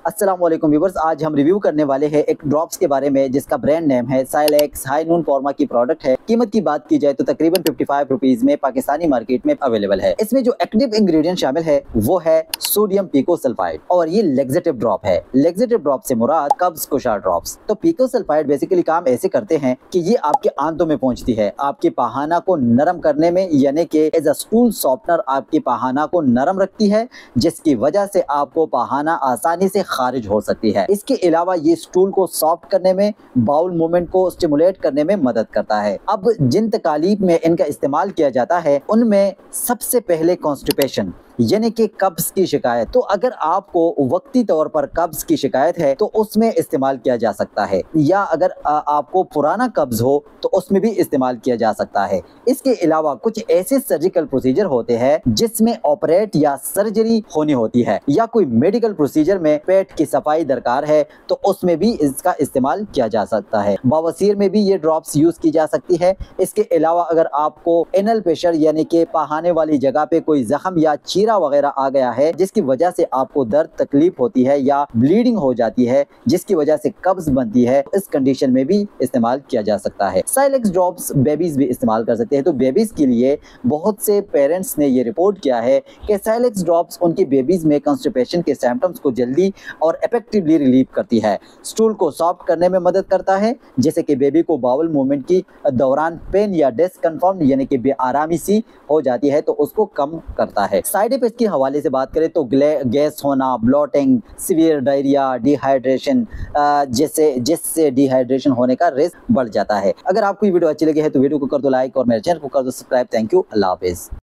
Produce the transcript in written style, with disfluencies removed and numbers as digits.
अस्सलाम वालेकुम व्यूअर्स, आज हम रिव्यू करने वाले हैं एक ड्रॉप्स के बारे में जिसका ब्रांड नेम है साइलेक्स हाई नून फॉर्मा की प्रोडक्ट है। कीमत की बात की जाए तो तकरीबन 55 रुपीज में पाकिस्तानी मार्केट में अवेलेबल है। इसमें जो एक्टिव इंग्रेडिएंट शामिल है वो है सोडियम पिकोसल्फाइड और ये लेक्सेटिव ड्रॉप है। लेक्सेटिव ड्रॉप से मुराद कब्ज कुशार ड्रॉप्स। तो पिकोसल्फाइड बेसिकली काम ऐसे करते हैं कि ये आपके आंतों में पहुंचती है, आपके पहाना को नरम करने में, यानी कि एज अ स्टूल सॉफ्टनर आपके पहाना को नरम रखती है, जिसकी वजह से आपको पहाना आसानी से खारिज हो सकती है। इसके अलावा ये स्टूल को सॉफ्ट करने में, बाउल मूवमेंट को स्टिमुलेट करने में मदद करता है। अब जिन तकालीफ में इनका इस्तेमाल किया जाता है उनमें सबसे पहले कॉन्स्टिपेशन यानी कि कब्ज की शिकायत। तो अगर आपको वक्ती तौर पर कब्ज की शिकायत है तो उसमें इस्तेमाल किया जा सकता है, या अगर आपको पुराना कब्ज हो तो उसमें भी इस्तेमाल किया जा सकता है। इसके अलावा कुछ ऐसे सर्जिकल प्रोसीजर होते हैं जिसमें ऑपरेट या सर्जरी होनी होती है, या कोई मेडिकल प्रोसीजर में पेट की सफाई दरकार है तो उसमें भी इसका इस्तेमाल किया जा सकता है। बवासीर में भी ये ड्रॉप्स यूज की जा सकती है। इसके अलावा अगर आपको एनल प्रेशर यानी कि पहाने वाली जगह पे कोई जख्म या वगैरह आ गया है जिसकी वजह से आपको दर्द तकलीफ होती है या ब्लीडिंग हो जाती है जिसकी वजह से कब्ज बनती है, इस कंडीशन में भी इस्तेमाल किया जा सकता है। साइलेक्स ड्रॉप्स बेबीज भी इस्तेमाल कर सकते हैं। तो बेबीज के लिए बहुत से पेरेंट्स ने ये रिपोर्ट किया है कि साइलेक्स ड्रॉप्स उनके बेबीज में कॉन्स्टिपेशन के सिम्टम्स को जल्दी और इफेक्टिवली रिलीव करती है। स्टूल को सॉफ्ट करने में मदद करता है, जैसे कि बेबी को बाउल मूवमेंट की दौरान पेन या डिस्कंफर्ट यानी कि बेआरामी सी हो जाती है तो उसको कम करता है। साइड इफेक्ट के हवाले से बात करें तो गैस होना, ब्लोटिंग, सीवियर डायरिया, डिहाइड्रेशन, जिससे डिहाइड्रेशन होने का रिस्क बढ़ जाता है। अगर आपको ये वीडियो अच्छी लगी है तो वीडियो को कर दो लाइक और मेरे चैनल को कर दो सब्सक्राइब। थैंक यू, अल्लाह हाफिज।